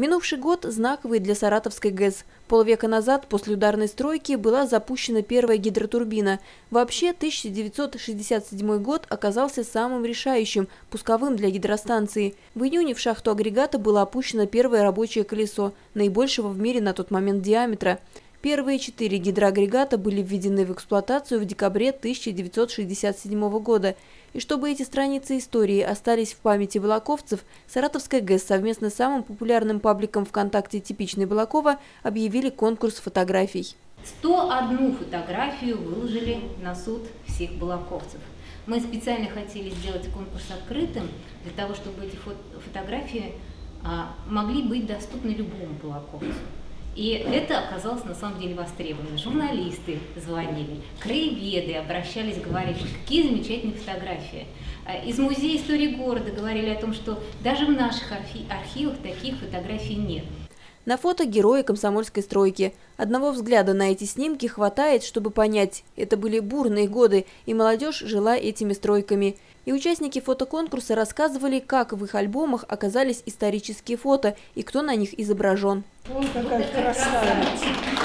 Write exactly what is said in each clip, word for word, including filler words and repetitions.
Минувший год знаковый для Саратовской ГЭС. Полвека назад после ударной стройки была запущена первая гидротурбина. Вообще, тысяча девятьсот шестьдесят седьмой год оказался самым решающим, пусковым для гидростанции. В июне в шахту агрегата было опущено первое рабочее колесо, наибольшего в мире на тот момент диаметра. Первые четыре гидроагрегата были введены в эксплуатацию в декабре тысяча девятьсот шестьдесят седьмого года. И чтобы эти страницы истории остались в памяти балаковцев, Саратовская ГЭС совместно с самым популярным пабликом ВКонтакте «Типичный Балакова» объявили конкурс фотографий. сто одну фотографию выложили на суд всех балаковцев. Мы специально хотели сделать конкурс открытым, для того, чтобы эти фото фотографии а, могли быть доступны любому балаковцу. И это оказалось на самом деле востребовано. Журналисты звонили, краеведы обращались, говорили, какие замечательные фотографии. Из Музея истории города говорили о том, что даже в наших архивах таких фотографий нет. На фото герои комсомольской стройки. Одного взгляда на эти снимки хватает, чтобы понять, это были бурные годы, и молодежь жила этими стройками. И участники фотоконкурса рассказывали, как в их альбомах оказались исторические фото и кто на них изображен. Вон какая красавица.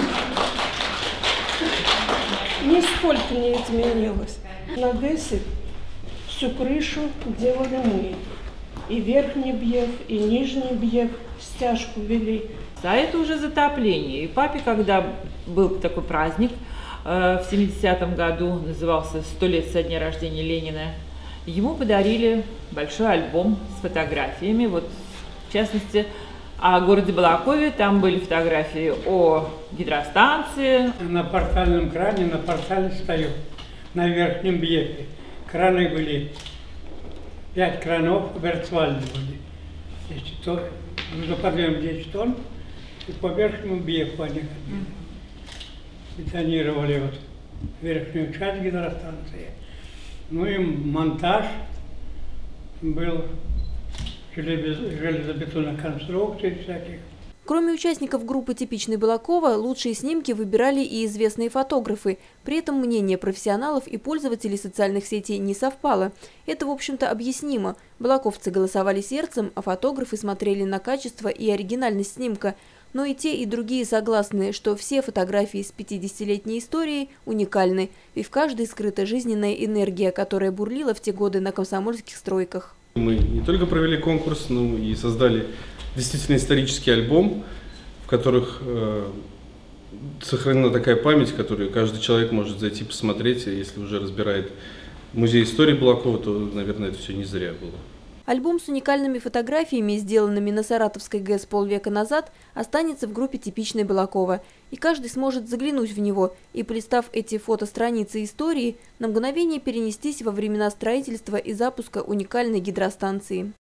Нисколько не изменилось. На ГЭСе всю крышу делали мы. И верхний бьев, и нижний бьев стяжку вели. А это уже затопление. И папе, когда был такой праздник э, в семидесятом году, назывался «Сто лет со дня рождения Ленина», ему подарили большой альбом с фотографиями. Вот, в частности, о городе Балакове. Там были фотографии о гидростанции. На портальном кране, на портале стою, на верхнем бьефе. Краны были, пять кранов, вертикальные были. десять тонн, за подъем десять тонн, и по верхнему бьефу они ходили. Бетонировали вот верхнюю часть гидростанции. Ну и монтаж был железобетонных конструкций всяких. Кроме участников группы «Типичный Балакова», лучшие снимки выбирали и известные фотографы. При этом мнение профессионалов и пользователей социальных сетей не совпало. Это, в общем-то, объяснимо. Балаковцы голосовали сердцем, а фотографы смотрели на качество и оригинальность снимка. Но и те, и другие согласны, что все фотографии с пятидесятилетней историей уникальны, и в каждой скрыта жизненная энергия, которая бурлила в те годы на комсомольских стройках. Мы не только провели конкурс, но и создали действительно исторический альбом, в которых э, сохранена такая память, которую каждый человек может зайти посмотреть, если уже разбирает музей истории Балакова, то, наверное, это все не зря было. Альбом с уникальными фотографиями, сделанными на Саратовской ГЭС полвека назад, останется в группе «Типичный Балакова». И каждый сможет заглянуть в него и, полистав эти фотостраницы истории, на мгновение перенестись во времена строительства и запуска уникальной гидростанции.